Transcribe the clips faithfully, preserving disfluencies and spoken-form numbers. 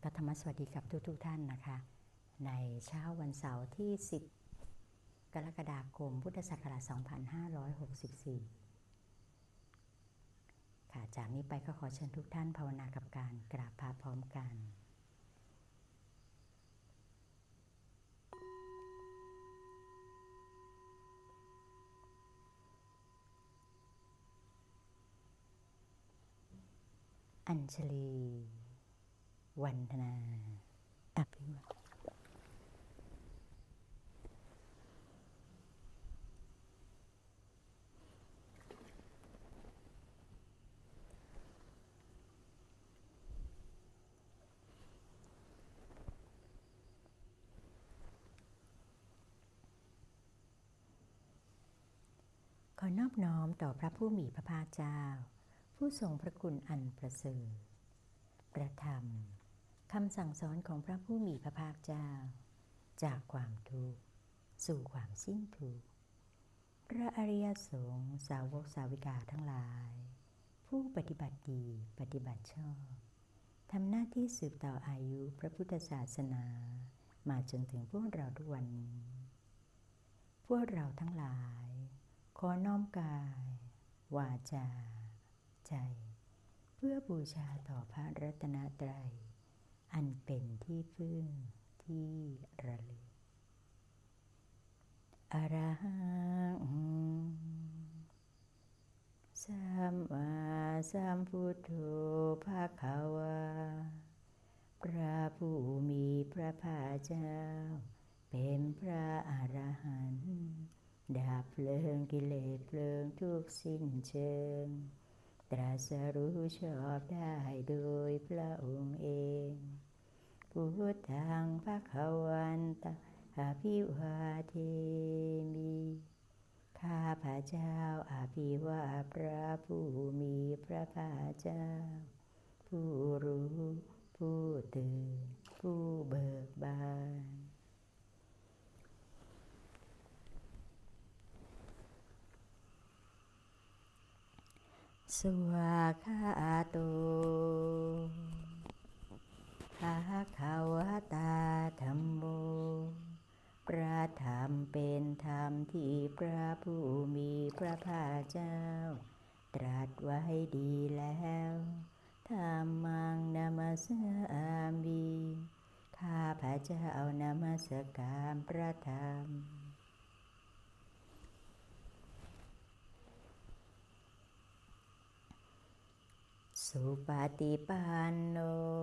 ก็ธรรมสวัสดีกับทุกทุกท่านนะคะในเช้าวันเสาร์ที่สิบกรกฎาคมพุทธศักราชสองพันห้าร้อยหกสิบสี่ค่ะจากนี้ไปก็ขอเชิญทุกท่านภาวนากับการกราบพระพร้อมกันอัญชลีวันธนาอภิวัตขอนอบน้อมต่อพระผู้มีพระภาคเจ้าผู้ทรงพระคุณอันประเสริฐประธรรมคำสั่งสอนของพระผู้มีพระภาคเจ้าจากความทุกข์สู่ความสิ้นทุกข์พระอริยสงฆ์สาวกสาวิกาทั้งหลายผู้ปฏิบัติดีปฏิบัติชอบทำหน้าที่สืบต่ออายุพระพุทธศาสนามาจนถึงพวกเราทุกวันนี้พวกเราทั้งหลายขอน้อมกายวาจาใจเพื่อบูชาต่อพระรัตนตรัยอันเป็นที่พึ่งที่ระลึกอรหังสัมมาสัมพุทโธภควาพระผู้มีพระภาคเจ้าเป็นพระอรหันต์ดับเพลิงกิเลสเพลิงทุกสิ้นเชิงตรัสรู้ชอบได้โดยพระองค์เองพุทธังภควันตังอภิวาเทมิข้าพระเจ้าอภิวาทพระผู้มีพระภาคเจ้าผู้รู้ผู้ตื่นผู้เบิกบานสวากขาโตภะคะวะตาธัมโมพระธรรมเป็นธรรมที่พระผู้มีพระภาคเจ้าตรัสไว้ดีแล้วธัมมังนามัสสามิข้าพระเจ้านมัสการพระธรรมสุปฏิปันโน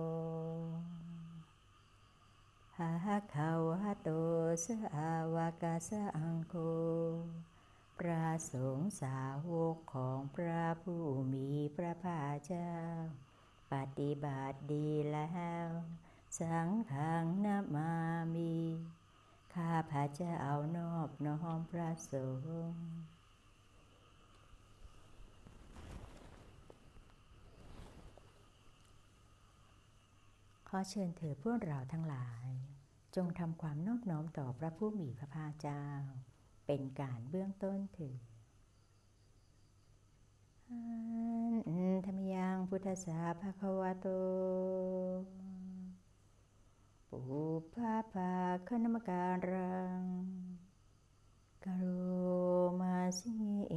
ภะคะวะโตสาวกสังโฆพระสงฆ์สาวกของพระผู้มีพระภาคเจ้าปฏิบัติดีแล้วสังฆังนะมามิข้าพระเจ้านอบน้อมพระสงฆ์ขอเชิญเถิดพวกเราทั้งหลายจงทำความนอบน้อมต่อพระผู้มีพระภาคเจ้าเป็นการเบื้องต้นเถิดธรรมยังพุทธัสสะภะคะวะโตปุพพะภาคณมการังกโรมาสิ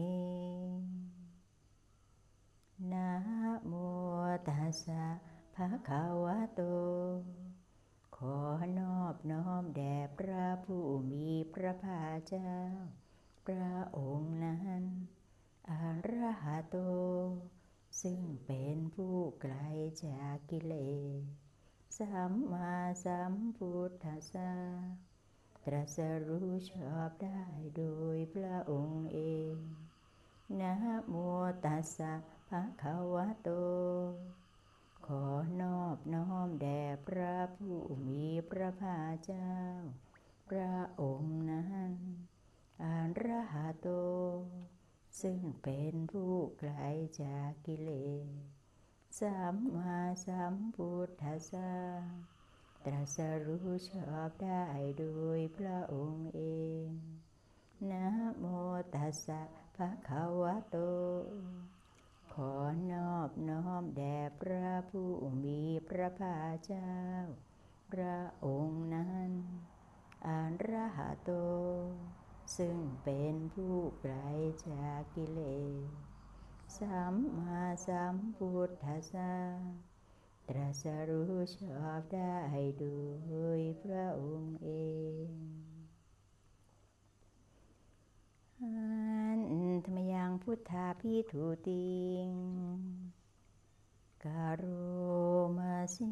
นะโมตัสสะภะคะวะโตขอนอบน้อมแด่พระผู้มีพระภาคเจ้าพระองค์นั้นอรหัตโตซึ่งเป็นผู้ไกลจากกิเลสสัมมาสัมพุทธัสสะตรัสรู้ชอบได้โดยพระองค์เองนะโมตัสสะภะคะวะโตขอนอบน้อมแด่พระผู้มีพระภาคเจ้าพระองค์นั้นอรหัตโตซึ่งเป็นผู้ไกลจากกิเลสสัมมาสัมพุทธัสสะตรัสรู้ชอบได้โดยพระองค์เองนะโมตัสสะภะคะวะโตขขอนอบน้อมแด่พระผู้มีพระภาคเจ้าพระองค์นั้นอรหัตโตซึ่งเป็นผู้ไกลจากกิเลสสัมมาสัมพุทธัสสะตรัสรู้ชอบได้โดยพระองค์เองอันธรรมยังพุทธาภิทุติงกโรมาสิ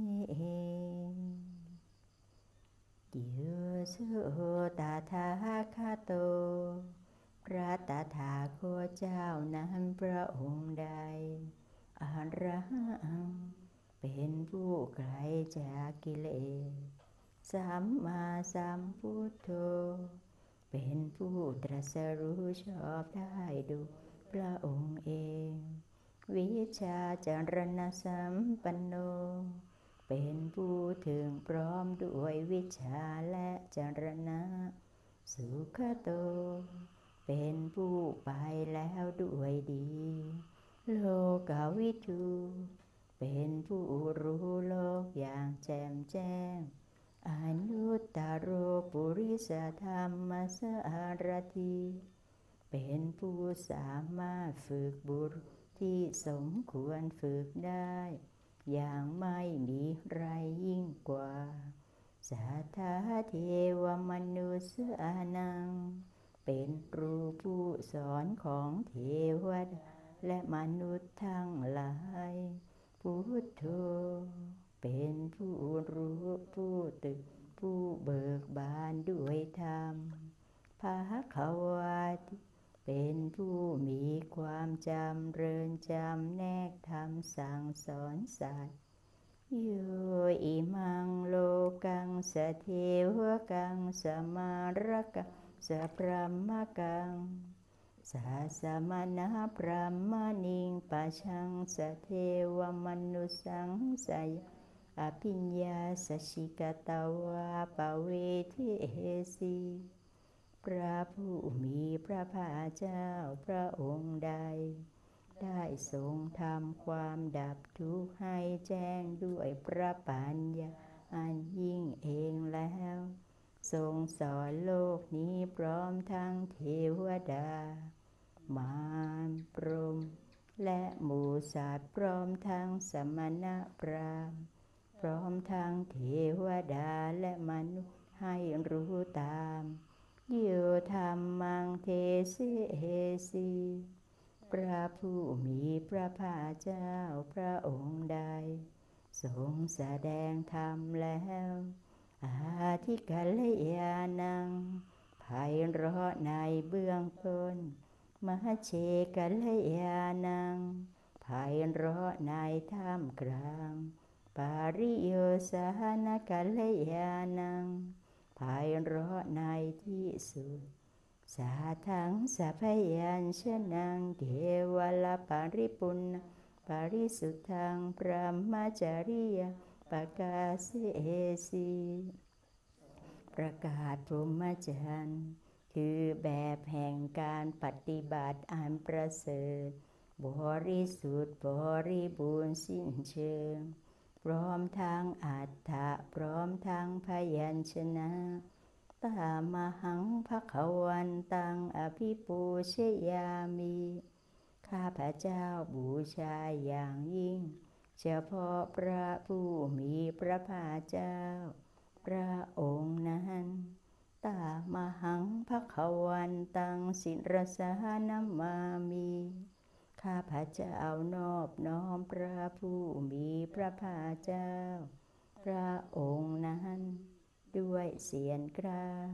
กิโยสุตถาคโตพระตถาคตเจ้านั้นพระองค์ใดอรหังเป็นผู้ไกลจากกิเลสสัมมาสัมพุทโธเป็นผู้ตรัสรู้ชอบได้โดยพระองค์เองวิชชาจารณสัมปันโนเป็นผู้ถึงพร้อมด้วยวิชชาและจารณะสุขโตเป็นผู้ไปแล้วด้วยดีโลกวิทูเป็นผู้รู้โลกอย่างแจ่มแจ้งอนุตตโรปุริสธรรมสารถิเป็นผู้สามารถฝึกบุรุษที่สมควรฝึกได้อย่างไม่มีไรยิ่งกว่าสัทธาเทวมนุษย์อานังเป็นครูผู้สอนของเทวดาและมนุษย์ทั้งหลายพุทโธเป็นผู้รู้ผู้ตื่นผู้เบิกบานด้วยธรรมภควาติเป็นผู้มีความจำเริญจำแนกธรรมสั่งสอนสัตว์โยอิมังโลกังสเทวกังสมารกังสพรหมกังสาสมณพรหมณิงปัจฉังสเทวมนุสังสยอภิญญาสชิกตวาปเวทิเอสีพระผู้มีพระภาคเจ้าพระองค์ใดได้ทรงทำความดับทุกข์ให้แจ้งด้วยพระปัญญาอันยิ่งเองแล้วทรงสอนโลกนี้พร้อมทั้งเทวดามารพรหมและหมู่สัตว์พร้อมทั้งสมณพราหมณ์พร้อมทั้งเทวดาและมนุษย์ให้รู้ตามโยธรรมังเทเสสีพระผู้มีพระภาคเจ้าพระองค์ใดทรงแสดงธรรมแล้วอาทิกัลยาณังไพเราะในเบื้องต้นมหเชกัลยาณังไพเราะในท่ามกลางปาริโยสานกัลยาณังไพเราะในที่สุดสาทังสัพยัญชนะเทวลปาริปุณปาริสุทธังพระมจริยปกาเสสีประกาศพรหมจรรย์คือแบบแห่งการปฏิบัติอันประเสริฐบริสุทธิ์บริบูรณ์สิ้นเชิงพร้อมทั้งอัฏฐะพร้อมทั้งพยัญชนะตามหังภควันตังอภิปูชยามิข้าพเจ้าบูชาอย่างยิ่งเฉพาะพระผู้มีพระภาคเจ้าพระองค์นั้นตามหังภควันตังศิรสานามามิข้าพเจ้านอบน้อมพระผู้มีพระภาคเจ้าพระองค์นั้นด้วยเสียงกล้าว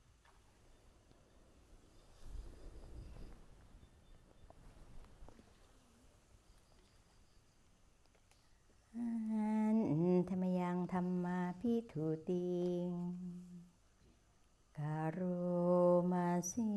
ธรรมยังธรรมาภิทุติงกโรมาสิ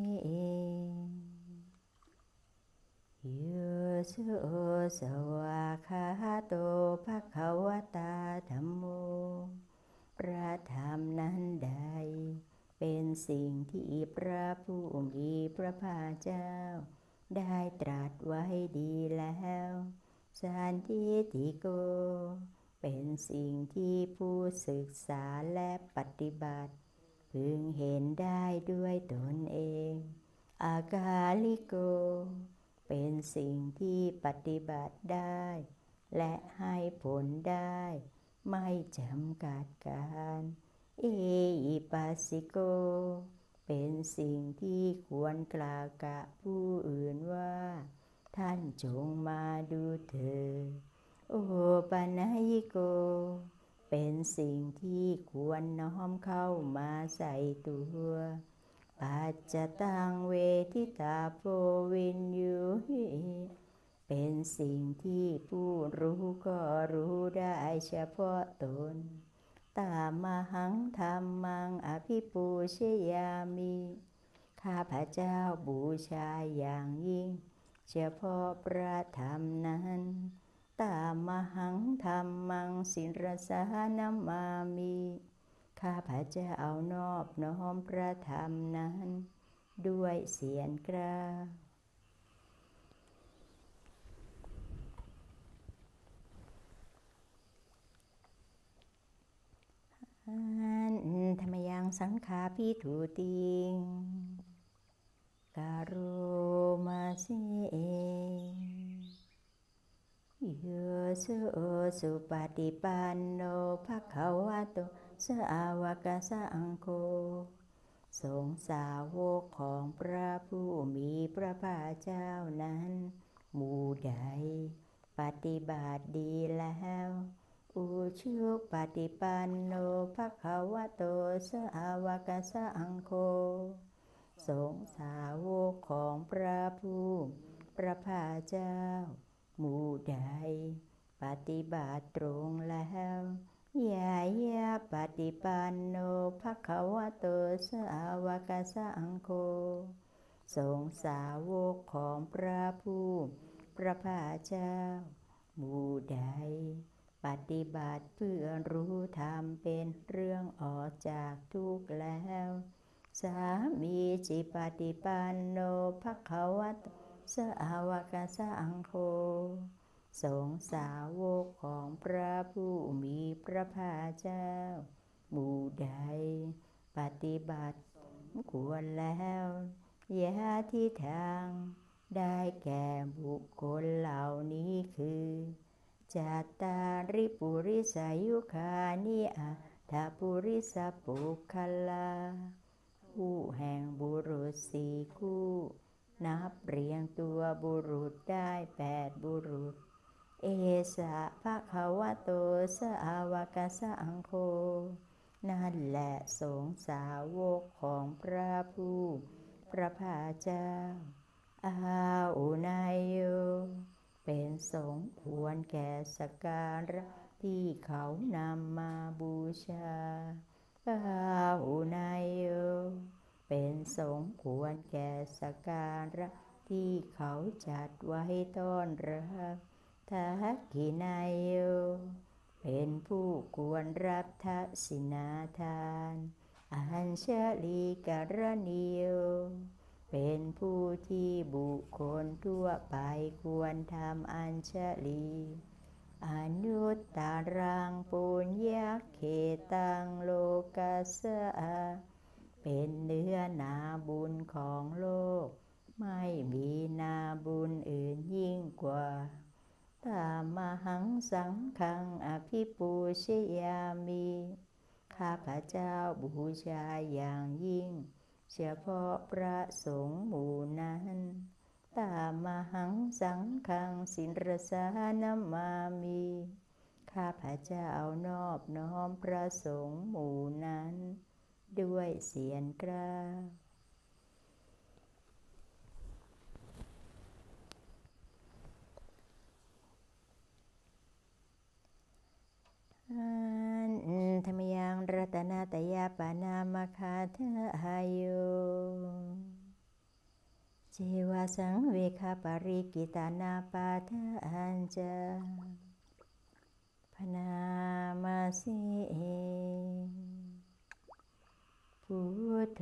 โยสุสวาคาโตภควตาธัมโมพระธรรมนั้นใดเป็นสิ่งที่พระผู้มีพระภาคเจ้าได้ตรัสไว้ดีแล้วสันทิฏฐิโกเป็นสิ่งที่ผู้ศึกษาและปฏิบัติพึงเห็นได้ด้วยตนเองอากาลิโกเป็นสิ่งที่ปฏิบัติได้และให้ผลได้ไม่จำกัดการเอหิปัสสิโกเป็นสิ่งที่ควรกล่าวกับผู้อื่นว่าท่านจงมาดูเถิดโอปนัญิโกเป็นสิ่งที่ควรน้อมเข้ามาใส่ตัวปัจจตังเวทิตาโพวินยูหิเป็นสิ่งที่ผู้รู้ก็รู้ได้เฉพาะตนตามหังธรรมังอภิปูชยามิข้าพเจ้าบูชาอย่างยิ่งเฉพาะพระธรรมนั้นตามหังธรรมังสิรสานามามิข้าพเจ้านอบน้อมพระธรรมนั้นด้วยเสียงกล้าวธรรมยังสังขาพิถุติงการุมาสิเอโยสุสุปฏิปันโนภควโตสาวกสังโฆสงฆ์สาวกของพระผู้มีพระภาคเจ้านั้นหมู่ใดปฏิบัติดีแล้วอุชุปฏิปันโนภควโตสาวกสังโฆสงฆ์สาวกของพระผู้พระภาคเจ้าหมู่ใดปฏิบัติตรงแล้วยายาปฏิปันโนภควโตสาวกสังโฆสงฆ์สาวกของพระผู้พระภาคเจ้าหมู่ใดปฏิบัติเพื่อรู้ธรรมเป็นเรื่องออกจากทุกข์แล้วสามีจิปฏิปันโนภควโตสาวกสังโฆสงฆ์สาวกของพระผู้มีพระภาคเจ้าหมู่ใดปฏิบัติควรแล้วยะที่ทางได้แก่บุคคลเหล่านี้คือจัตตาริปุริสายุคานิอัตถปุริสปุคคลาผู้แห่งบุรุษสี่คู่นับเรียงตัวบุรุษได้แปดบุรุษเอสะภควโตสาวกสังโฆนั่นแหละสงฆ์สาวกของพระผู้พระภาคเจ้าอาอุนายโยเป็นสงฆ์ควรแก่สักการะที่เขานำมาบูชาอาอุนายโยเป็นสงฆ์ควรแก่สักการะที่เขาจัดไว้ต้อนรับทักขินายโยเป็นผู้ควรรับทักษิณาทานอัญชลีกรณีโยเป็นผู้ที่บุคคลทั่วไปควรทำอัญชลีอนุตตรังปุญญเขตังโลกัสสะเป็นเนื้อนาบุญของโลกไม่มีนาบุญอื่นยิ่งกว่าตามหังสังฆังอภิปูชยามิข้าพเจ้าบูชาอย่างยิ่งเฉพาะพระสงฆ์หมู่นั้นตามหังสังฆังสิรสานามามิข้าพเจ้านอบน้อมพระสงฆ์หมู่นั้นด้วยเสียงกล้าวธรรมยังรัตนาตยาปานามคาเทหายโยเจวาสังเวคาปริกิตานาปาทอัญจาพนามาสิเอพุทโธ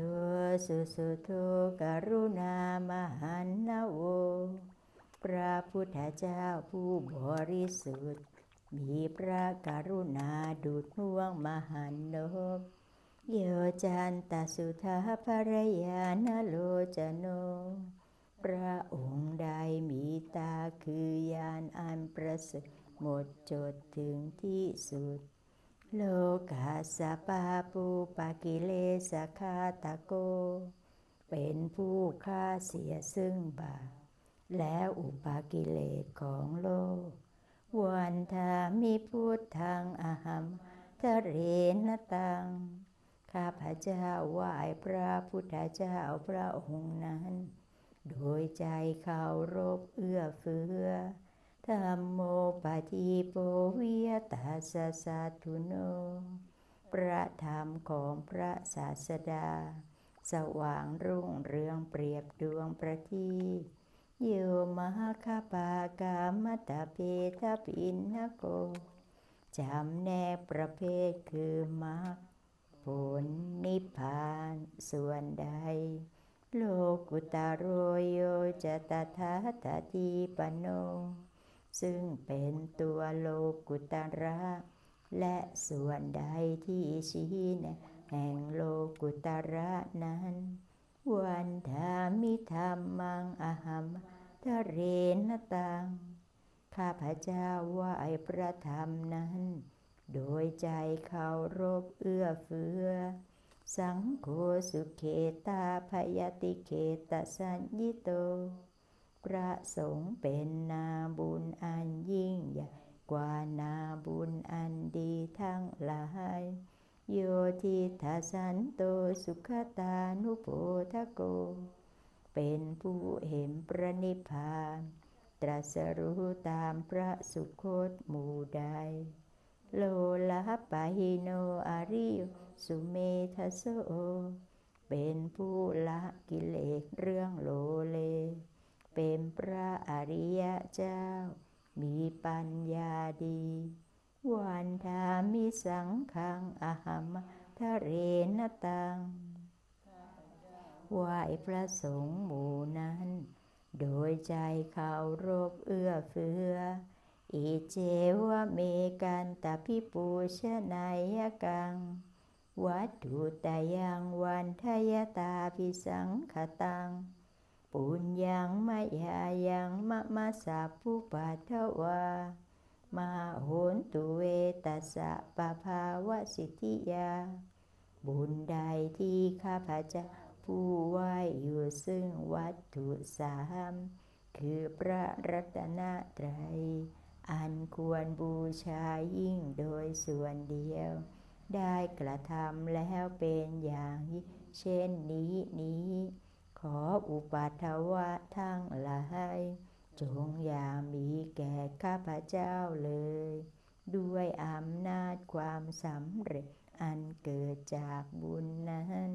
สุสุโธกรุณามหันนะโวพระพุทธเจ้าผู้บริสุทธิ์มีพระกรุณาดุจห่วงมหันนบโยจันตสุทาภรยานโลจโนพระองค์ใดมีตาคือยานอันประเสริฐหมดจดถึงที่สุดโลกาสปาปูปากิเลสคาตโกเป็นผู้ฆ่าเสียซึ่งบาปแล้วอุปากิเลสของโลกวันธามิพุทธังอหัมทะเรนตังข้าพเจ้าไหว้พระพุทธเจ้าพระองค์นั้นโดยใจเคารพเอื้อเฟื้อธัมโมปฏิโปวิยตัสสะสัทธุโนพระธรรมของพระศาสดาสว่างรุ่งเรืองเปรียบดวงประทีปโยมหคปากามตะเพทปินนโกจำแนกประเภทคือมรรคผลนิพพานส่วนใดโลกุตโรโยจะตถาตติปันโนซึ่งเป็นตัวโลกุตระและส่วนใดที่ชี้แนะแห่งโลกุตระนั้นวันธามิธัมมังอหัมทะเรนตังข้าพเจ้าไหว้พระธรรมนั้นโดยใจเคารพเอื้อเฟื้อสังโฆสุเขตาพยติเขตสัญญิโตพระสงฆ์เป็นนาบุญอันยิ่งใหญ่กว่านาบุญอันดีทั้งหลายโยทิทัสสันโตสุขตานุโพธโกเป็นผู้เห็นพระนิพพานตรัสรู้ตามพระสุคตหมู่ใดโลลาปะหิโนอริยสุเมทัสโสเป็นผู้ละกิเลสเรื่องโลเลเป็นพระอริยเจ้ามีปัญญาดีวันธามิสังฆังอหัมทะเรนตังไหว้พระสงฆ์หมู่นั้นโดยใจเคารพเอื้อเฟื้ออิเจวะเมกันตพิปูชนายกังวัตถุตายังวันทยตาภิสังขตังปุญญังมายายังมะมะสะภูปัทถวามาโหนตุเวตัสสะปะภาวะสิทธิยาบุญใดที่ข้าพเจ้าผู้ไหว้อยู่ซึ่งวัตถุสามคือพระรัตนตรัยอันควรบูชายิ่งโดยส่วนเดียวได้กระทำแล้วเป็นอย่างเช่นนี้นี้ขออุปัฏฐวะทั้งหลายจงอย่ามีแก่ข้าพเจ้าเลยด้วยอำนาจความสำเร็จอันเกิดจากบุญนั้น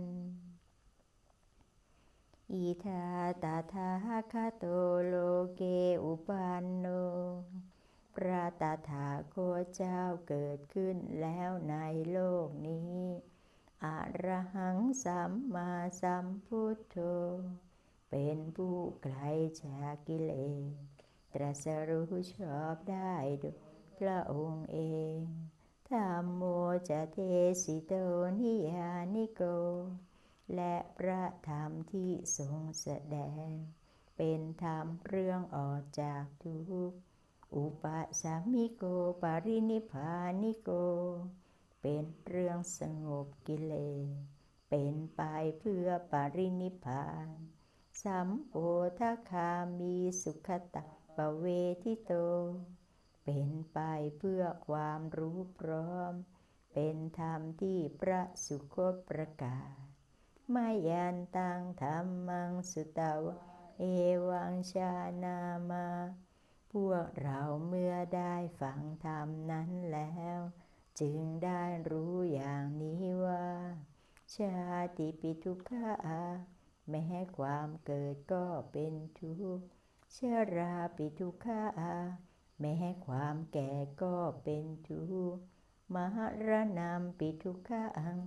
อิทาตถาคโตโลเกอุปันโนพระตถาคตเจ้าเกิดขึ้นแล้วในโลกนี้อรหังสัมมาสัมพุทโธเป็นผู้ไกลจากกิเลสตรัสรู้ชอบได้ด้วยพระองค์เองธัมโมจะเทสิโตนิยานิโกและพระธรรมที่ทรงแสดงเป็นธรรมเรื่องออกจากทุกข์อุปสัมมิโกปรินิพพานิโกเป็นเรื่องสงบกิเลสเป็นไปเพื่อปรินิพพานสัมโพธคามีสุขตะปะเวทิโตเป็นไปเพื่อความรู้พร้อมเป็นธรรมที่พระสุคตประกาศมายันตังธัมมังสุตวะเอวังชานามาพวกเราเมื่อได้ฟังธรรมนั้นแล้วจึงได้รู้อย่างนี้ว่าชาติปิทุกขาแม้ความเกิดก็เป็นทุกข์ชราปิทุกขาแม้ความแก่ก็เป็นทุกข์มรณะปิทุกขัง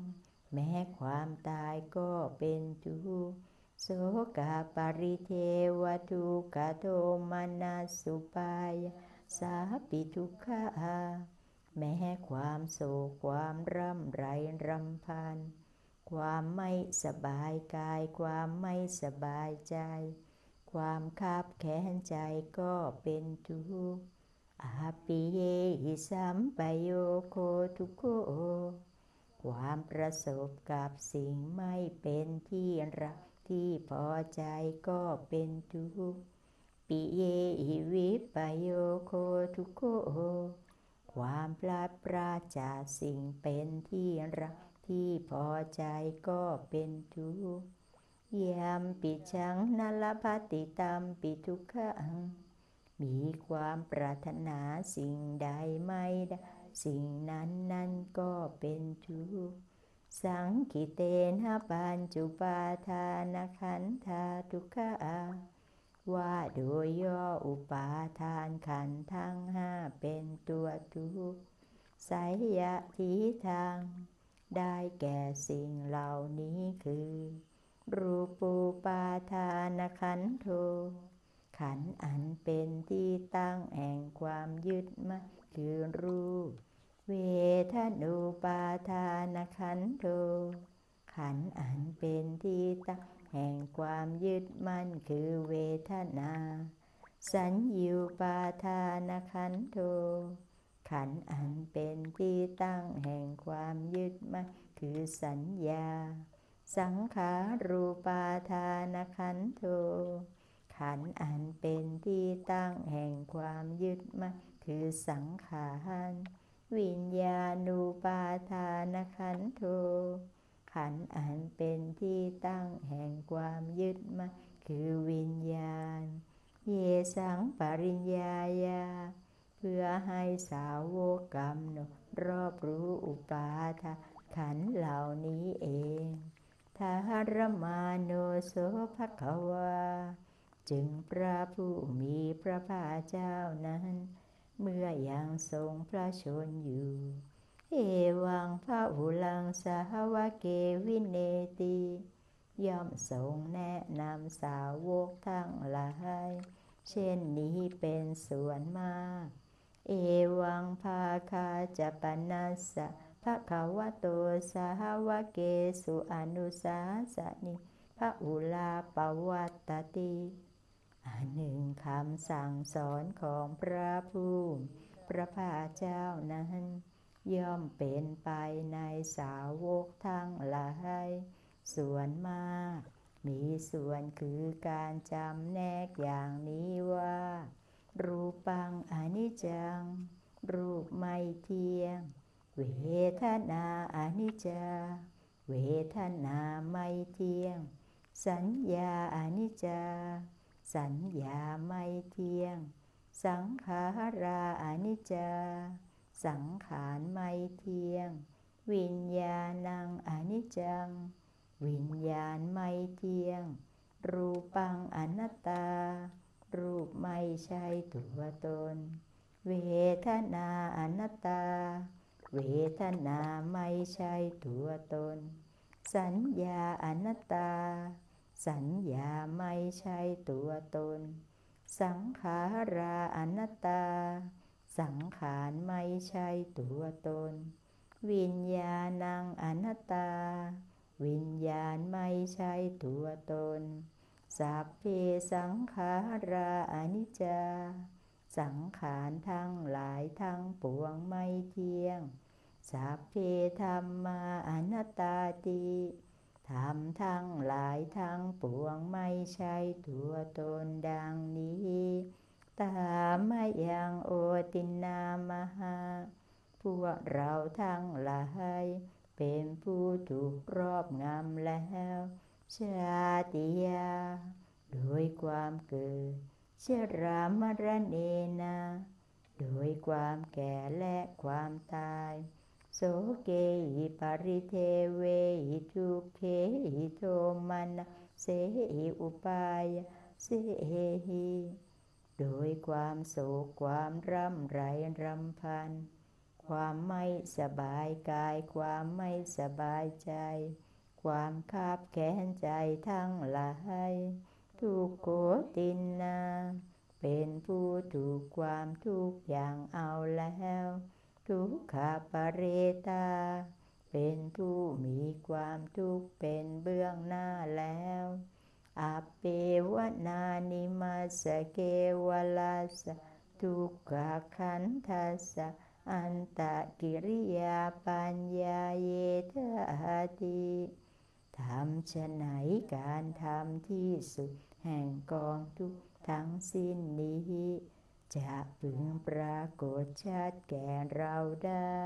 แม้ความตายก็เป็นทุกข์โสกาปริเทวทุกขโทมนัสสุปายาสาปิทุกขาแม้ความโศกความร่ำไรรำพันความไม่สบายกายความไม่สบายใจความคับแค้นใจก็เป็นทุกข์อาปิเยหิสัมปโยโคทุกโขความประสบกับสิ่งไม่เป็นที่รักที่พอใจก็เป็นทุกข์ปิเยหิวิปโยโคทุกโขความพลาดพลาดจากสิ่งเป็นที่รักที่พอใจก็เป็นทุกข์ยามปิชังนลภติตัมปิทุกขังมีความปรารถนาสิ่งใดไม่ได้สิ่งนั้นนั้นก็เป็นทุกข์สังคิเตนะปัญจุปาทานขันธาทุกขาว่าโดยย่ออุปาทานขันธ์ทั้งห้าเป็นตัวทุกข์ไสยทิทางได้แก่สิ่งเหล่านี้คือรูปูปาทานขันโธขันธ์อันเป็นที่ตั้งแห่งความยึดมั่นคือรูปเวทนูปาทานขันโธขันธ์อันเป็นที่ตั้งแห่งความยึดมั่นคือเวทนาสัญญูปาทานขันโธขันธ์อันเป็นที่ตั้งแห่งความยึดมั่นคือสัญญาสังขารูปาทานขันโธขันธ์อันเป็นที่ตั้งแห่งความยึดมั่นคือสังขารวิญญาณูปาทานขันโธขันธ์อันเป็นที่ตั้งแห่งความยึดมั่นคือวิญญาณเยสังปริญญายาเพื่อให้สาวกกำหนดรอบรู้อุปาทานขันธ์เหล่านี้เองทารมาโนโสภควาจึงพระผู้มีพระภาคเจ้านั้นเมื่อยังทรงพระชนอยู่เอวังพระหุลังสาวเกวินเนติย่อมทรงแนะนำสาวกทั้งหลายเช่นนี้เป็นส่วนมากเอวังภาคาจะปนัสสะภควโตสาวเกสุอนุสาสนิพระอุลาปวัตตติอันหนึ่งคำสั่งสอนของพระผู้พระภาคเจ้านั้นย่อมเป็นไปในสาวกทั้งหลายส่วนมากมีส่วนคือการจำแนกอย่างนี้ว่ารูปังอนิจจังรูปไม่เที่ยงเวทนาอนิจจาเวทนาไม่เที่ยงสัญญาอนิจจาสัญญาไม่เที่ยงสังขาราอนิจจาสังขารไม่เที่ยงวิญญาณังอนิจจังวิญญาณไม่เที่ยงรูปังอนัตตารูปไม่ใช่ตัวตนเวทนาอนัตตาเวทนาไม่ใช่ตัวตนสัญญาอนัตตาสัญญาไม่ใช่ตัวตนสังขาราอนัตตาสังขารไม่ใช่ตัวตนวิญญาณังอนัตตาวิญญาณไม่ใช่ตัวตนสัพเพสังขาราอนิจจาสังขารทั้งหลายทั้งปวงไม่เที่ยงสัพเพธัมมาอนัตตาติธรรมทั้งหลายทั้งปวงไม่ใช่ตัวตนดังนี้ตามยังโอตินามหาพวกเราทั้งหลายเป็นผู้ถูกรอบงำแล้วชาติยาโดยความเกิดชรามรณะนาโดยความแก่และความตายโสเกหิปริเทเวหิทุกเขหิโทมานะเสหิอุปายาเสหิโดยความโศกความร่ำไรรำพันคความไม่สบายกายความไม่สบายใจความคับแค้นใจทั้งหลายทุกโขตินนาเป็นผู้ถูกความทุกข์อย่างเอาแล้วทุกขปเรตาเป็นผู้มีความทุกข์เป็นเบื้องหน้าแล้วอัปเปวนานิมัสสะเกวลัสสะทุกขขันธัสสะอันตกิริยาปัญญาเยทาติทำฉะไหนการทำที่สุดแห่งกองทุกข์ทั้งสิ้นนี้จะพึงปรากฏชัดแก่เราได้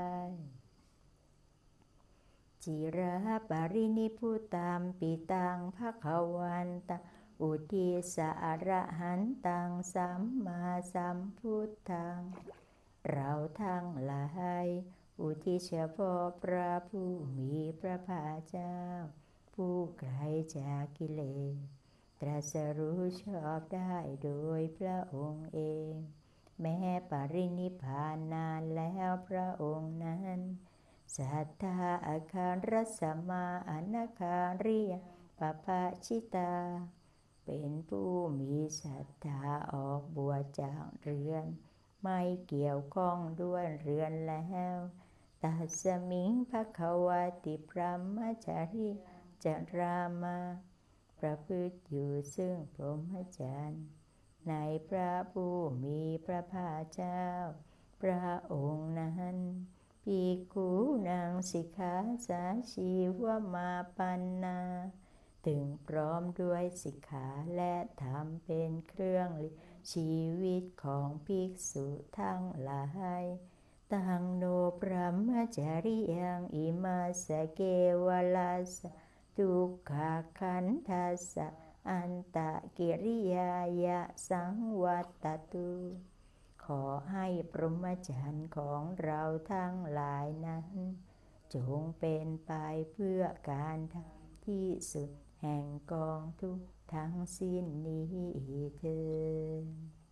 จิระปรินิพพุตัมปิตังภคะวันตังอุทิสอรหันตังสัมมาสัมพุทธังเราทั้งหลายอุทิศเฉพาะพระผู้มีพระภาคเจ้าผู้ไกลจากกิเลสตรัสรู้ชอบได้โดยพระองค์เองแม้ปรินิพพานนานแล้วพระองค์นั้นสัทธาอาคารสัมมาอนาคาริยปปะชิตาเป็นผู้มีศรัทธาออกบวชจากเรือนไม่เกี่ยวข้องด้วยเรือนแล้วตัสมิงภควติพรหมจารีจารามาประพฤติอยู่ซึ่งพรหมจรรย์ในพระผู้มีพระภาคเจ้าพระองค์นั้นภิกขุนางสิกขาสาชีวมาปันนาถึงพร้อมด้วยสิกขาและธรรมเป็นเครื่องชีวิตของภิกษุทั้งหลายตังโนพรหมจาริยังอิมาสเกวลัสสะทุกขขันธัสสะอันตกิริยายะสังวัตตุขอให้พรหมจรรย์ของเราทั้งหลายนั้นจงเป็นไปเพื่อการทำที่สุดแห่งกองทุกข์ทั้งสิ้นนี้เถิด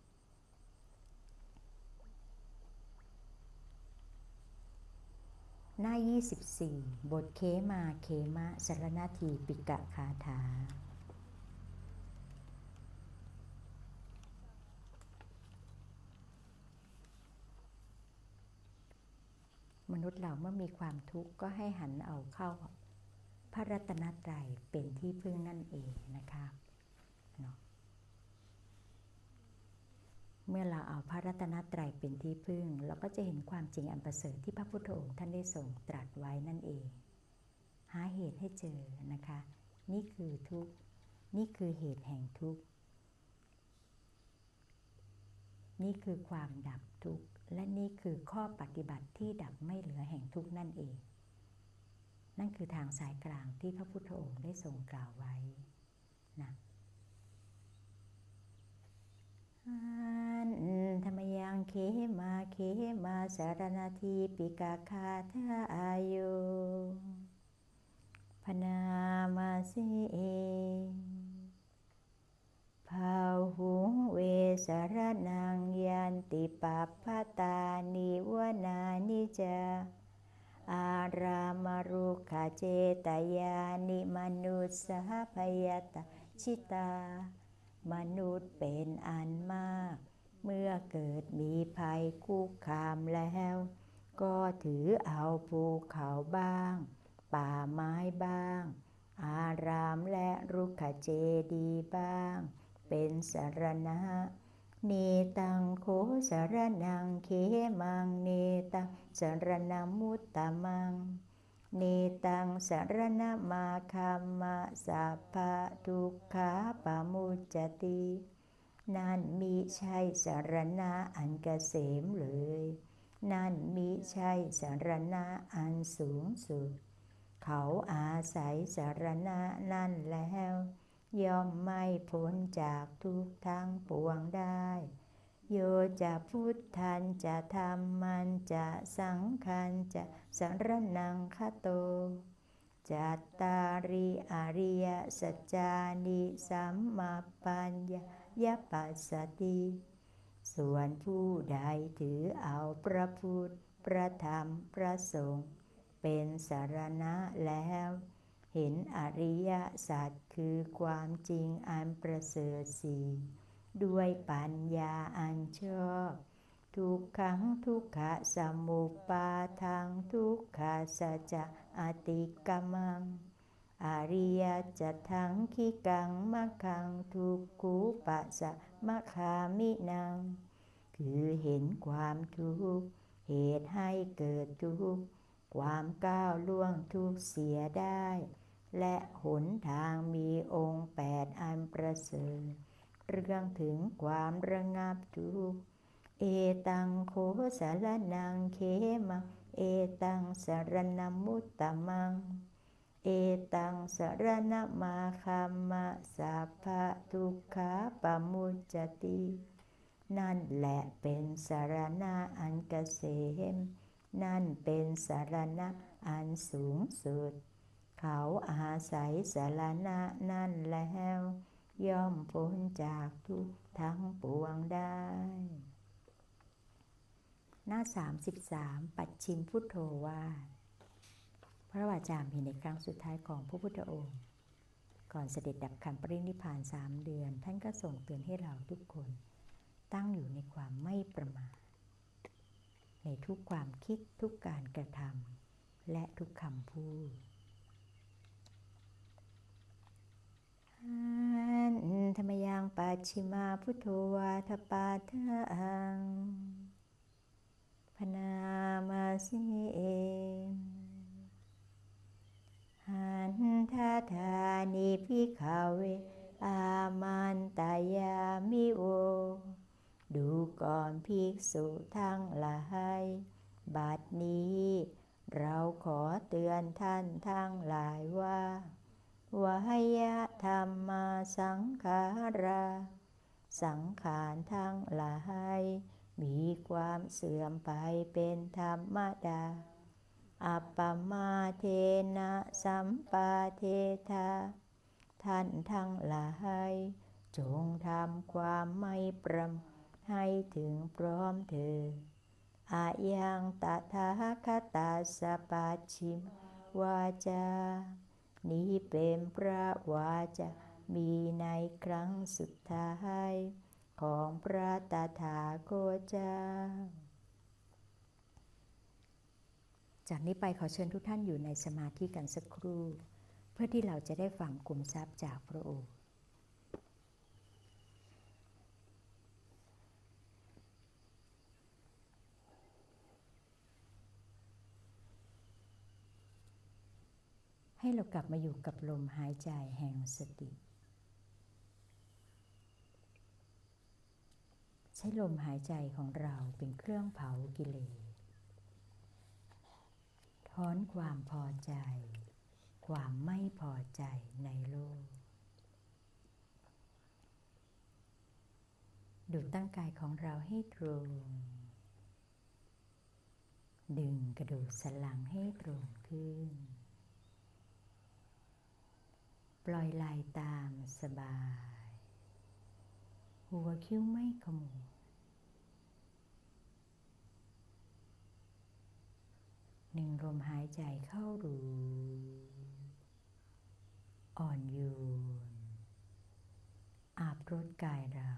หน้ายี่สิบสี่บทเขมาเขมะสรณทีปิกะคาถามนุษย์เราเมื่อมีความทุกข์ก็ให้หันเอาเข้าพระรัตนตรัยเป็นที่พึ่งนั่นเองนะคะเนาะเมื่อเราเอาพระรัตนตรัยเป็นที่พึ่งเราก็จะเห็นความจริงอันประเสริฐที่พระพุทธองค์ท่านได้ทรงตรัสไว้นั่นเองหาเหตุให้เจอนะคะนี่คือทุกข์นี่คือเหตุแห่งทุกข์นี่คือความดับทุกข์และนี่คือข้อปฏิบัติที่ดับไม่เหลือแห่งทุกข์นั่นเองนั่นคือทางสายกลางที่พระพุทธองค์ได้ทรงกล่าวไว้นะธรรมยังเขมาเขมาสารณทีปิกาคาทาอายุพนามาสิเอภาหุงเวสารนังยันติปัปปตานิวนานิจาอารามารุขเจตยานิมนุสสหพยตชิตามนุษย์เป็นอันมากเมื่อเกิดมีภัยคุกคามแล้วก็ถือเอาภูเขาบ้างป่าไม้บ้างอารามและรุกขเจดีย์บ้างเป็นสรณะเนตังโคสรนังเขมังเนตังสรณมุตตมังเนตังสรณมาคัมมะสัพพะทุกขาปะมุจจตินั่นมิใช่สรณะอันเกษมเลยนั่นมิใช่สรณะอันสูงสุดเขาอาศัยสรณะนั่นแล้วย่อมไม่พ้นจากทุกข์ทั้งปวงได้โยจะพุทธันจะธรรมันจะสังฆันจะสรณังคโตจัตตาริอริยสัจจานิสัมมาปัญญายปัสสติส่วนผู้ใดถือเอาพระพุทธพระธรรมพระสงฆ์เป็นสรณะแล้วเห็นอริยสัจคือความจริงอันประเสริฐสี่ด้วยปัญญาอันชอบทุกขังทุกขะสมุปาทังทุกขาสัจจะอติกัมมังอริยจะทังขิกังมะขังทุกขุปัสสะมะคามินังคือเห็นความทุกข์เหตุให้เกิดทุกข์ความก้าวล่วงทุกข์เสียได้และหนทางมีองค์แปดอันประเสริฐเรื่องถึงความระงับทุกข์เอตังโคสารนังเขมังเอตังสรณมุตตมังเอตังสรณมาคัมมะสัพพะทุกขาปมุจจตินั่นแหละเป็นสรณะอันเกษมนั่นเป็นสรณะอันสูงสุดเขาอาศัยสรณะนั่นแล้วย่อมพ้นจากทุกข์ทั้งปวงได้หน้าสามสิบสามปัจฉิมพุทโธวาทพระวาจามีในครั้งสุดท้ายของพระพุทธองค์ก่อนเสด็จดับขันปรินิพพานสามเดือนท่านก็ส่งเตือนให้เราทุกคนตั้งอยู่ในความไม่ประมาทในทุกความคิดทุกการกระทำและทุกคำพูดธรรมยังปัจฉิมาพุทโธวาทปาทังพนามาสิเอหันทาธานิภิกขเวอามันตายามิโวดูก่อนภิกษุทั้งหลายบัดนี้เราขอเตือนท่านทั้งหลายว่าวายธรรมาสังขาราสังขารทั้งหลายมีความเสื่อมไปเป็นธรรมดาอัปปมาเทนะสัมปาเทธาท่านทั้งหลายจงทำความไม่ประมาทให้ถึงพร้อมเถิดอายังตถาคตาสปัจฉิมวาจานี้เป็นพระวาจามีในครั้งสุดท้ายของพระตถาคตเจ้าจากนี้ไปขอเชิญทุกท่านอยู่ในสมาธิกันสักครู่เพื่อที่เราจะได้ฟังคุมทรัพย์จากพระองค์ให้เรากลับมาอยู่กับลมหายใจแห่งสติใช้ลมหายใจของเราเป็นเครื่องเผากิเลสถอนความพอใจความไม่พอใจในโลกดูตั้งกายของเราให้ตรงดึงกระดูกสันหลังให้ตรงขึ้นปล่อยไหล่ตามสบายหัวคิ้วไม่ขมวดหนึ่งลมหายใจเข้ารู้อ่อนโยนอาบรดกายเรา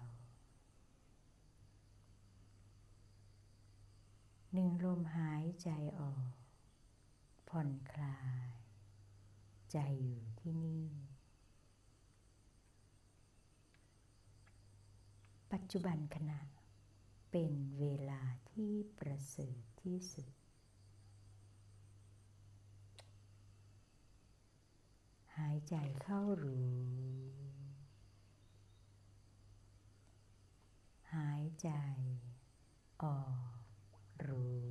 หนึ่งลมหายใจออกผ่อนคลายใจอยู่ที่นี่ปัจจุบันขณะเป็นเวลาที่ประเสริฐที่สุดหายใจเข้ารู้หายใจออกรู้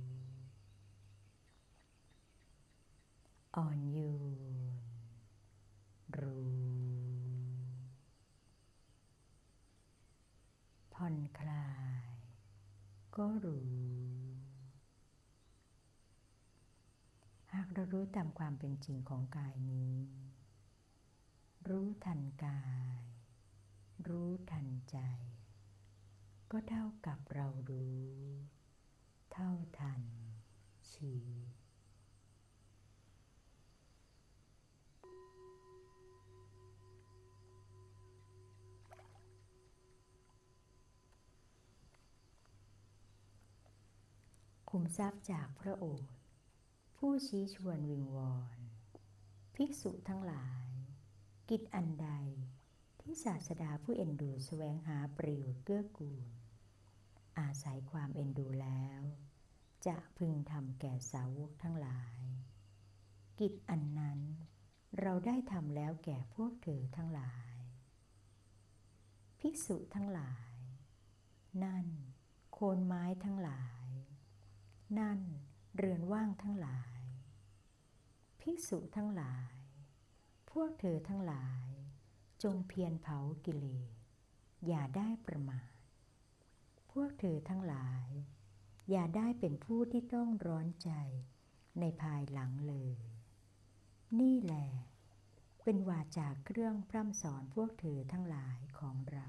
อ่อนโยนรู้ผ่อนคลายก็รู้หากเรารู้ตามความเป็นจริงของกายนี้รู้ทันกายรู้ทันใจก็เท่ากับเรารู้เท่าทันชีคุมทรัพย์จากพระโอษฐ์ผู้ชี้ชวนวิงวอนภิกษุทั้งหลายกิจอันใดที่ศาสดาผู้เอ็นดูแสวงหาประโยชน์เกื้อกูลอาศัยความเอ็นดูแล้วจะพึงทำแก่สาวกทั้งหลายกิจอันนั้นเราได้ทำแล้วแก่พวกเธอทั้งหลายภิกษุทั้งหลายนั่นโคนไม้ทั้งหลายนั่นเรือนว่างทั้งหลายภิกษุทั้งหลายพวกเธอทั้งหลายจงเพียรเผากิเลสอย่าได้ประมาทพวกเธอทั้งหลายอย่าได้เป็นผู้ที่ต้องร้อนใจในภายหลังเลยนี่แหละเป็นวาจาเครื่องพร่ำสอนพวกเธอทั้งหลายของเรา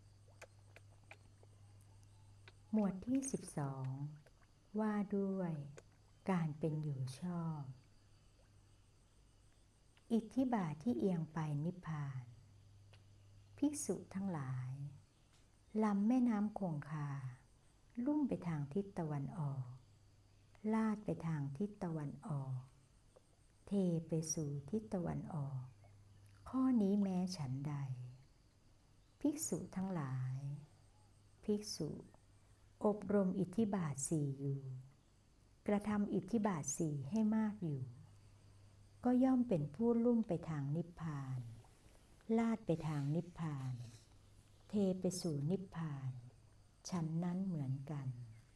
หมวดที่สิบสองว่าด้วยการเป็นอยู่ชอบอิทธิบาทที่เอียงไปนิพพานภิกษุทั้งหลายลำแม่น้ำคงคาลุ่มไปทางทิศตะวันออกลาดไปทางทิศตะวันออกเทไปสู่ทิศตะวันออกข้อนี้แม้ฉันใดภิกษุทั้งหลายภิกษุอบรมอิทธิบาทสี่อยู่กระทำอิทธิบาทสี่ให้มากอยู่ก็ย่อมเป็นผู้ลุ่มไปทางนิพพานลาดไปทางนิพพานเทไปสู่นิพพานฉันนั้นเหมือนกัน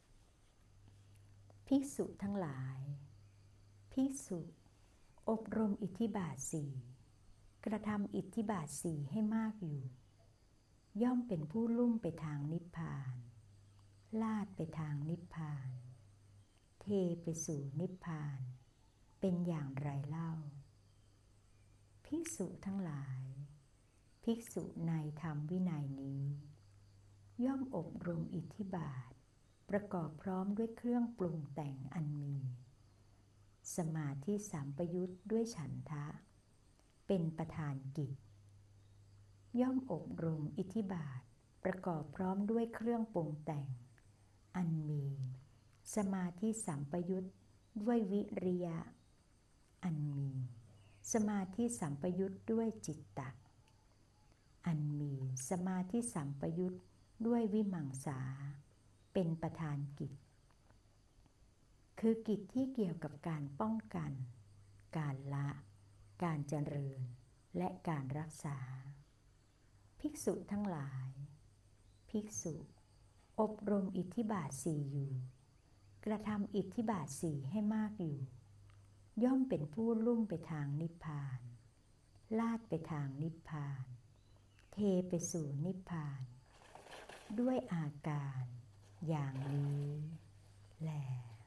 ภิกษุทั้งหลายภิกษุอบรมอิทธิบาทสี่กระทำอิทธิบาทสี่ให้มากอยู่ย่อมเป็นผู้ลุ่มไปทางนิพพานลาดไปทางนิพพานเทไปสู่นิพพานเป็นอย่างไรเล่าภิกษุทั้งหลายภิกษุในธรรมวินัยนี้ย่อมอบรมอิทธิบาทประกอบพร้อมด้วยเครื่องปรุงแต่งอันมีสมาธิสัมปยุตด้วยฉันทะเป็นประธานกิจย่อมอบรมอิทธิบาทประกอบพร้อมด้วยเครื่องปรุงแต่งอันมีสมาธิสัมปยุตด้วยวิริยะอันมีสมาธิสัมปยุตด้วยจิตตะอันมีสมาธิสัมปยุตด้วยวิมังสาเป็นประธานกิจคือกิจที่เกี่ยวกับการป้องกันการละการเจริญและการรักษาภิกษุทั้งหลายภิกษุอบรมอิทธิบาทสี่อยู่กระทำอิทธิบาทสี่ให้มากอยู่ย่อมเป็นผู้ลุ่มไปทางนิพพานลาดไปทางนิพพานเทไปสู่นิพพานด้วยอาการอย่างนี้แล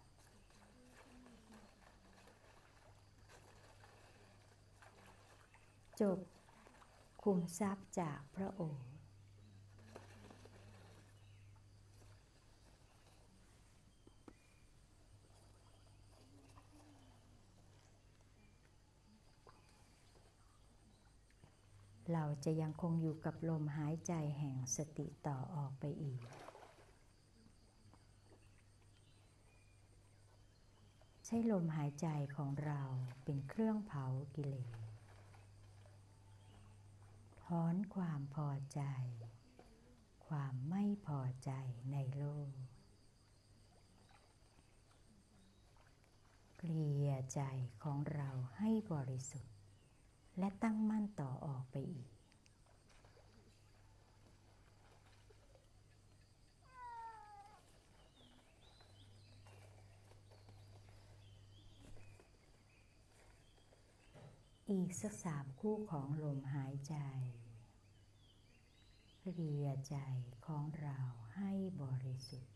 จบคุมทรัพย์จากพระโอษฐ์เราจะยังคงอยู่กับลมหายใจแห่งสติต่อออกไปอีกใช้ลมหายใจของเราเป็นเครื่องเผากิเลสถอนความพอใจความไม่พอใจในโลกเกลี่ยใจของเราให้บริสุทธิ์และตั้งมั่นต่อออกไปอีกอีกสักสามคู่ของลมหายใจเกลี่ยใจของเราให้บริสุทธิ์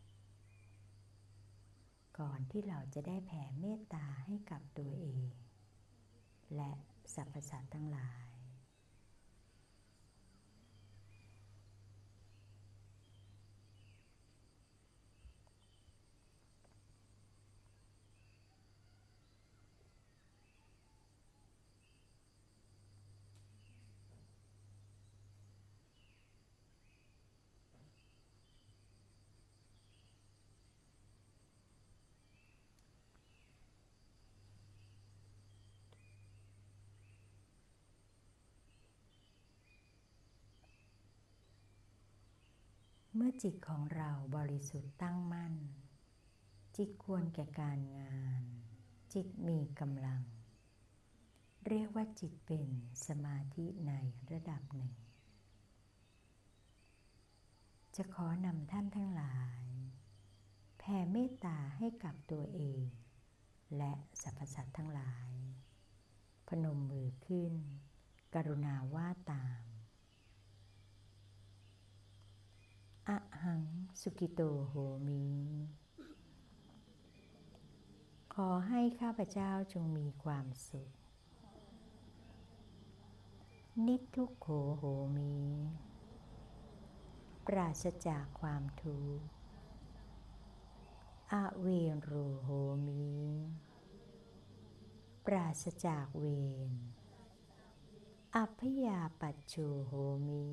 ก่อนที่เราจะได้แผ่เมตตาให้กับตัวเองและสรรพสัตว์ทั้งหลายมื่อจิตของเราบริสุทธิ์ตั้งมั่นจิตควรแก่การงานจิตมีกำลังเรียกว่าจิตเป็นสมาธิในระดับหนึ่งจะขอนำท่านทั้งหลายแผ่เมตตาให้กับตัวเองและสรรพสัตว์ทั้งหลายพนมมือขึ้นกรุณาว่าตามอะหังสุกิโตโหมิขอให้ข้าพเจ้าจงมีความสุขนิทุกโขโหมิปราศจากความทุกข์อเวโรโหมิปราศจากเวรอัพพยาปัจโชโหมิ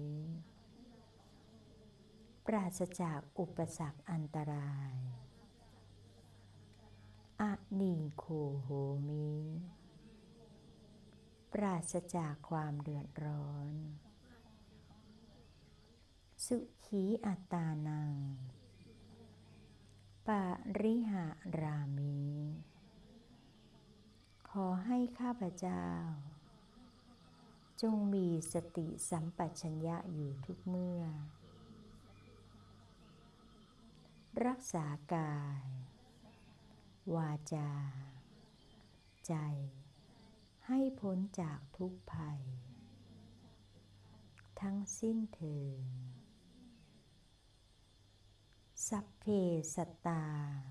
ปราศจากอุปสรรคอันตรายอนีโคโหมิปราศจากความเดือดร้อนสุขีอัตตานังปาริหารามิขอให้ข้าพเจ้าจงมีสติสัมปชัญญะอยู่ทุกเมื่อรักษากายวาจาใจให้พ้นจากทุกภัยทั้งสิ้นเถิดสัพเพสัตตา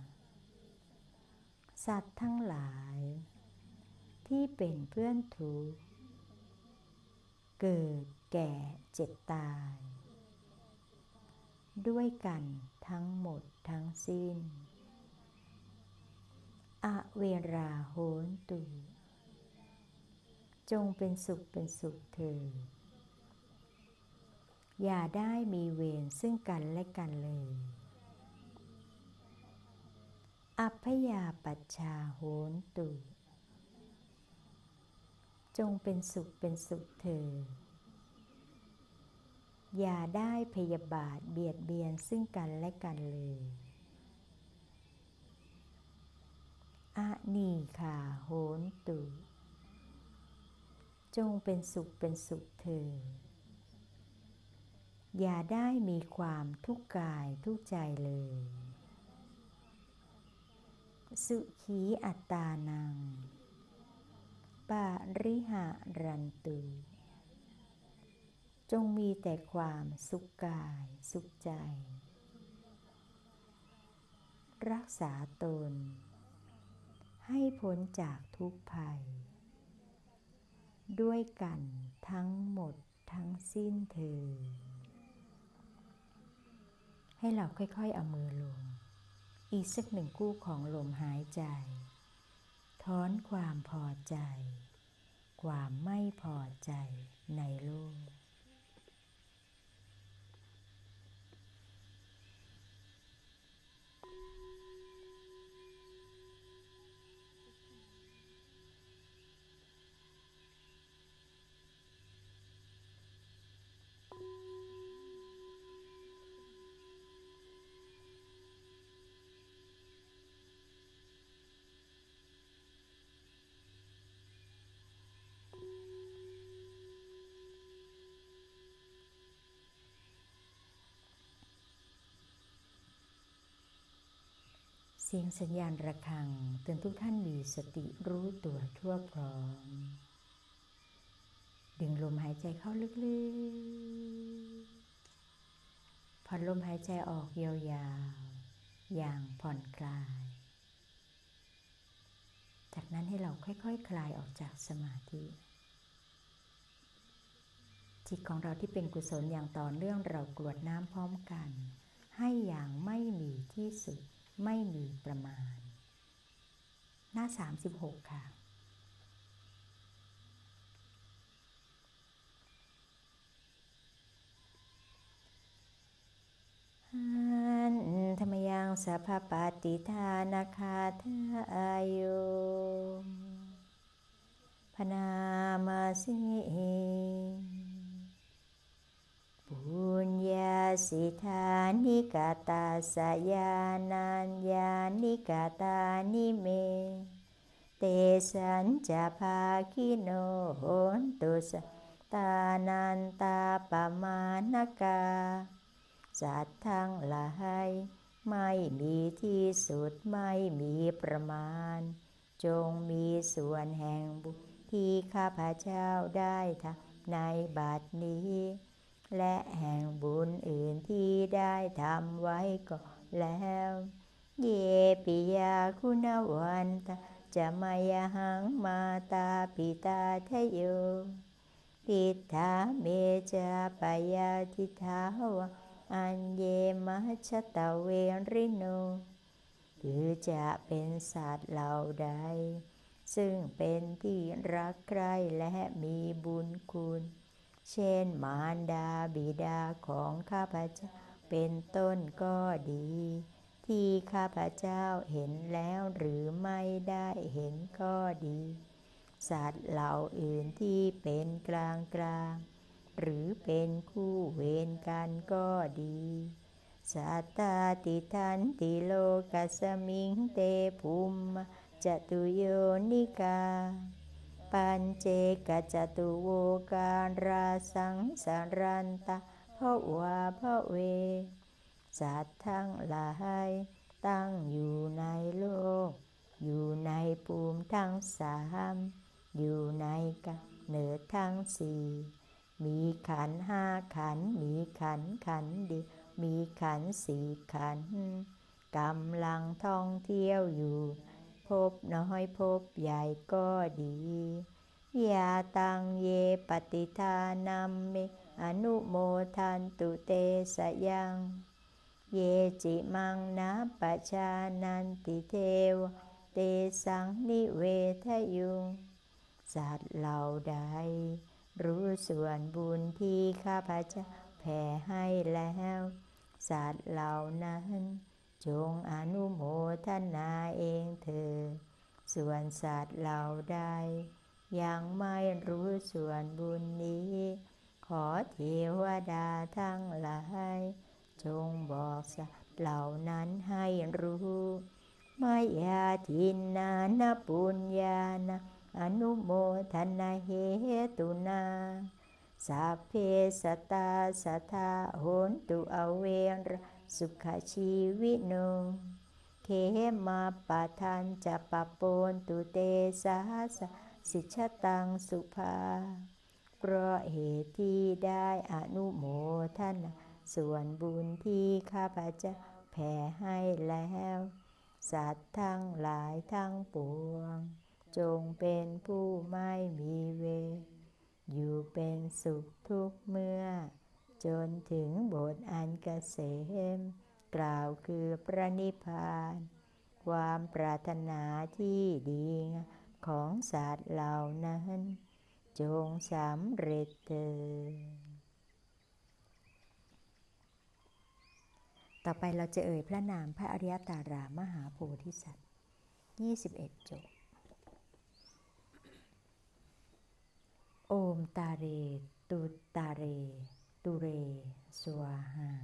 สัตว์ทั้งหลายที่เป็นเพื่อนทุกข์เกิดแก่เจ็บตายด้วยกันทั้งหมดทั้งสิ้นอเวราโหนตุจงเป็นสุขเป็นสุขเถิดอย่าได้มีเวรซึ่งกันและกันเลยอัพพยาปัชชาโหนตุจงเป็นสุขเป็นสุขเถิดอย่าได้พยาบาทเบียดเบียนซึ่งกันและกันเลยอะนีคาโหนตุจงเป็นสุขเป็นสุขเถิดอย่าได้มีความทุกข์กายทุกข์ใจเลยสุขีอัตตานังปาริหารันตุจงมีแต่ความสุขกายสุขใจรักษาตนให้พ้นจากทุกภัยด้วยกันทั้งหมดทั้งสิ้นเถิดให้เราค่อยๆเอามือลงอีกสักหนึ่งคู่ของลมหายใจถอนความพอใจความไม่พอใจในโลกเสียงสัญญาณระฆังเตือนทุกท่านมีสติรู้ตัวทั่วพร้อมดึงลมหายใจเข้าลึกๆผ่อนลมหายใจออกยาวๆอย่างผ่อนคลายจากนั้นให้เราค่อยๆ ค, คลายออกจากสมาธิจิตของเราที่เป็นกุศลอย่างต่อเนื่องเรากรวดน้ำพร้อมกันให้อย่างไม่มีที่สุดไม่มีประมาณหน้าสามสิบหกค่ะหันธรรมยังสัพพปาติทานาคาทาโยพนามาสิปุญญาสิทานิกาตาสยานัญญานิกาตานิเมเตสัญจะภาคิโนโหนตุสตานันตาปมานกาสัตว์ทั้งหลายไม่มีที่สุดไม่มีประมาณจงมีส่วนแห่งบุญที่ข้าพเจ้าได้ทำในบัดนี้และแห่งบุญอื่นที่ได้ทำไว้ก่อนแล้วเยปิยาคุณวันตาจะมายหังมาตาปิตาทะโยทิฏฐาเมจาปยาทิฏฐาวะอัญเยมัชฌตเวริโนหรือจะเป็นสัตว์เหล่าใดซึ่งเป็นที่รักใคร่และมีบุญคุณเช่นมารดาบิดาของข้าพเจ้าเป็นต้นก็ดีที่ข้าพเจ้าเห็นแล้วหรือไม่ได้เห็นก็ดีสัตว์เหล่าอื่นที่เป็นกลางกลางหรือเป็นคู่เวรกันก็ดีสัตตาติทันติโลกัสมิงเตภูมิจตุโยนิกาปัญเจกจตุโวการาสังสารันตะภวาภเวสัตว์ทั้งหลายตั้งอยู่ในโลกอยู่ในภูมิทั้งสามอยู่ในกำเนิดทั้งสี่มีขันธ์ห้าขันธ์มีขันธ์ขันธ์เดียวมีขันธ์สี่ขันธ์กำลังท่องเที่ยวอยู่พบน้อยพบใหญ่ก็ดียาตังเยปฏิทานัมเมอนุโมทันตุเตสยังเยจิมังนะปะชานันติเทวเตสังนิเวทยุงสัตว์เหล่าใดรู้ส่วนบุญที่ข้าพเจ้าแผ่ให้แล้วสัตว์เหล่านั้นจงอนุโมทนาเองเถิดส่วนสัตว์เหล่าใดยังไม่รู้ส่วนบุญนี้ขอเทวดาทั้งหลายจงบอกสัตว์เหล่านั้นให้รู้มายาทินนานะปุญญานะอนุโมทนาเหตุนาสัพเพสัตตาสัทธาโหนตุอเวรสุขชีวิโนเขมาปะทันจะปะปนตุเตสาสะสิชตังสุภาเพราะเหตุที่ได้อนุโมทนาส่วนบุญที่ข้าพเจ้าแผ่ให้แล้วสัตว์ทั้งหลายทั้งปวงจงเป็นผู้ไม่มีเวรอยู่เป็นสุขทุกเมื่อจนถึงบทอันเกษมกล่าวคือพระนิพพานความปรารถนาที่ดีของสัตว์เหล่านั้นจงสำเร็จเถิดต่อไปเราจะเอ่ยพระนามพระอริยตารามหาโพธิสัตว์ยี่สิบเอ็ดจบโอมตาเรตุตาเรตุเรสวาหา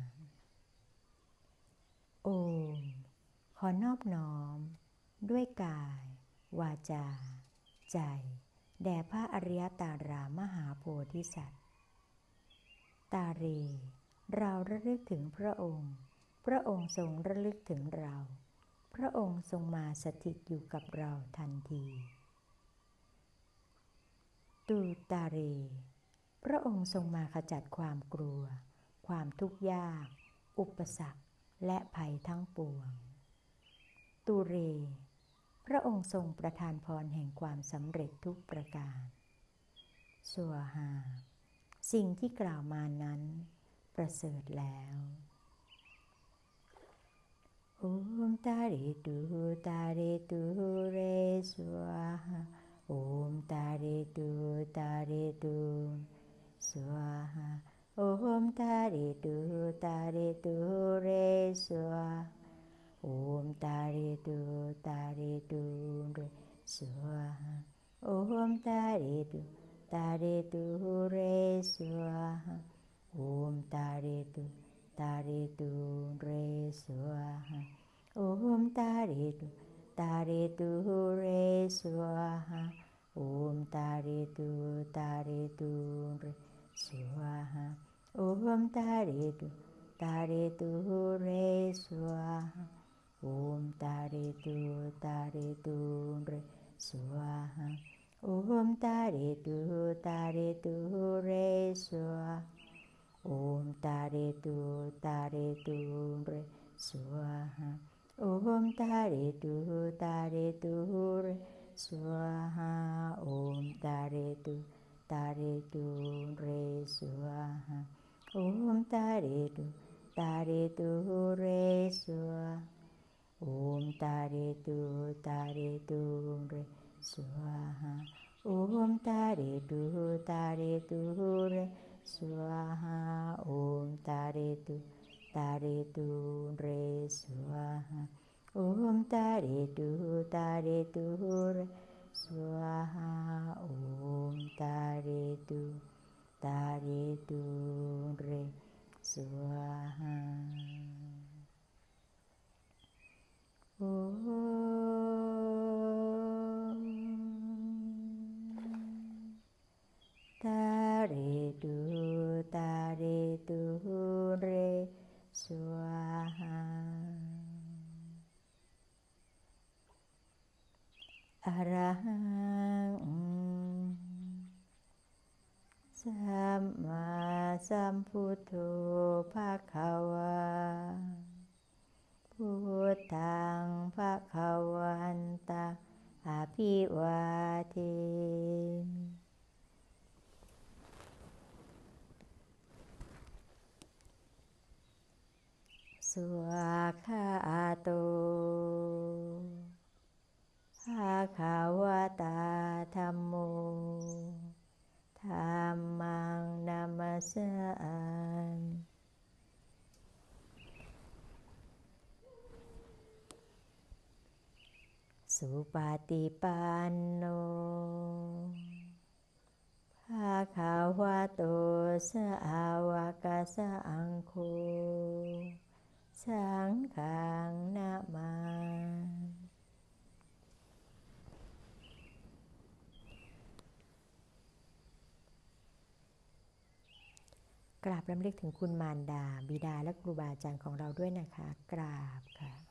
โอมขอนอบน้อมด้วยกายวาจาใจแด่พระอริยตารามหาโพธิสัตว์ตาเรเราระลึกถึงพระองค์พระองค์ทรงระลึกถึงเราพระองค์ทรงมาสถิตอยู่กับเราทันทีตูตาเรพระองค์ทรงมาขจัดความกลัวความทุกข์ยากอุปสรรคและภัยทั้งปวงตูเรพระองค์ทรงประทานพรแห่งความสำเร็จทุกประการสวาหาสิ่งที่กล่าวมานั้นประเสริฐแล้วโอมตาเรตุตาเรตุเรสวาหาโอมตาเรตุตาเรตุสวาหาโอมตาเรตุตาเรตุเรสวาโอมตาเรตุตาเรตุเรสวาหาโอมตาเรตุตาเรตุเรสวาหาโอมตาเรตุตาริตุเรสวาหาโอมตาริตุตาริตุเรสวาหาโอมตาริตุตาริตุเรสวาหาโอมตาริตุตาริตุเรสวาหาโอมตาริตุตาริตุเรสวาหาโอมตาริตุตาริตุเรสวาโอมตาริตุตาริตุเรสวาหาโอมตาริตุตาริตุเรสวาหาโอมตาริตุตาริตุเรสวาหาโอมตาริตุตาริตุเรสวาโอมตาริตุตาริตุเรสวาหาโอมตาริตุตาริตุเรสวาหาโอมตาริตุตาริตุเรสวาหาโอมตาริตุตาริตุเรสวาหาโอมตาริตุตาริตุเรสวาหาโอมตาริตุตาริตุเรสวาหาอะระหังสัมมาสัมพุทโธภคะวาพุทธังภคะวันตังอภิวาเทมิสุขะโตภะคะวะตาธัมโมธัมมังนัมมัสสามิสุปฏิปันโนภะคะวะโตสาวกสังโฆสังฆังนะมามิกราบรำลึกถึงคุณมารดาบิดาและครูบาอาจารย์ของเราด้วยนะคะกราบค่ะ